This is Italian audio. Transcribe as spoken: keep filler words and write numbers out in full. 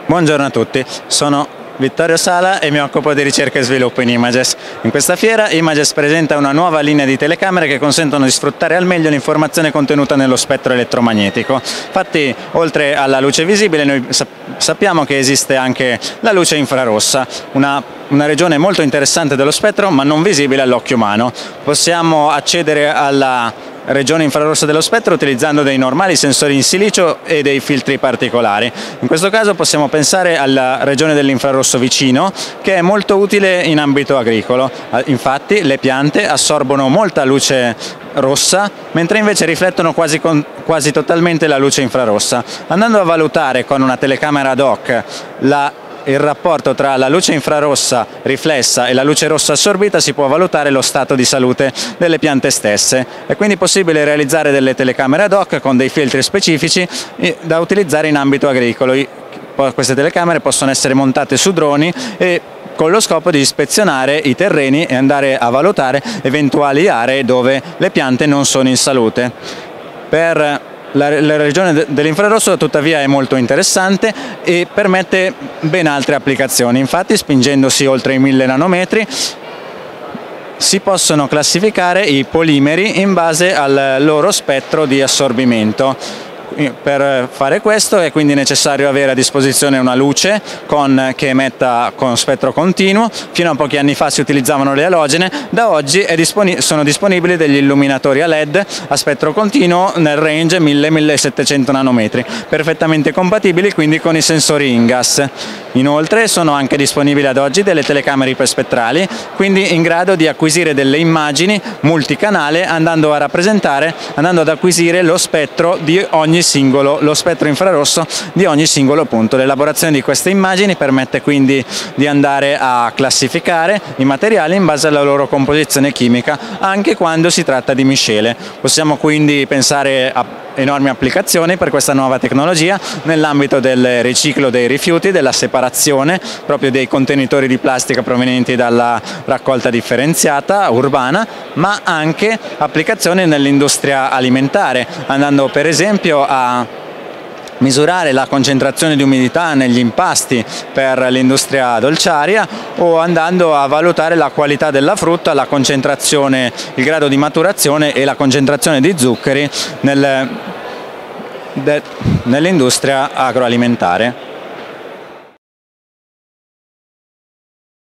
Buongiorno a tutti, sono Vittorio Sala e mi occupo di ricerca e sviluppo in Images. In questa fiera Images presenta una nuova linea di telecamere che consentono di sfruttare al meglio l'informazione contenuta nello spettro elettromagnetico. Infatti, oltre alla luce visibile, noi sappiamo che esiste anche la luce infrarossa, una, una regione molto interessante dello spettro ma non visibile all'occhio umano. Possiamo accedere alla regione infrarossa dello spettro utilizzando dei normali sensori in silicio e dei filtri particolari. In questo caso possiamo pensare alla regione dell'infrarosso vicino, che è molto utile in ambito agricolo. Infatti le piante assorbono molta luce rossa, mentre invece riflettono quasi, con, quasi totalmente la luce infrarossa. Andando a valutare con una telecamera ad hoc la il rapporto tra la luce infrarossa riflessa e la luce rossa assorbita, si può valutare lo stato di salute delle piante stesse. È quindi possibile realizzare delle telecamere ad hoc con dei filtri specifici da utilizzare in ambito agricolo. Queste telecamere possono essere montate su droni e con lo scopo di ispezionare i terreni e andare a valutare eventuali aree dove le piante non sono in salute. Per La, la regione dell'infrarosso tuttavia è molto interessante e permette ben altre applicazioni. Infatti, spingendosi oltre i mille nanometri si possono classificare i polimeri in base al loro spettro di assorbimento. Per fare questo è quindi necessario avere a disposizione una luce con, che emetta con spettro continuo. Fino a pochi anni fa si utilizzavano le alogene, da oggi è disponi- sono disponibili degli illuminatori a L E D a spettro continuo nel range mille millesettecento nanometri, perfettamente compatibili quindi con i sensori InGaAs. Inoltre sono anche disponibili ad oggi delle telecamere iperspettrali, quindi in grado di acquisire delle immagini multicanale andando a rappresentare, andando ad acquisire lo spettro di ogni singolo, lo spettro infrarosso di ogni singolo punto. L'elaborazione di queste immagini permette quindi di andare a classificare i materiali in base alla loro composizione chimica, anche quando si tratta di miscele. Possiamo quindi pensare a enormi applicazioni per questa nuova tecnologia nell'ambito del riciclo dei rifiuti, della separazione proprio dei contenitori di plastica provenienti dalla raccolta differenziata urbana, ma anche applicazioni nell'industria alimentare, andando per esempio a misurare la concentrazione di umidità negli impasti per l'industria dolciaria o andando a valutare la qualità della frutta, la concentrazione, il grado di maturazione e la concentrazione di zuccheri nel, de, nell'industria agroalimentare.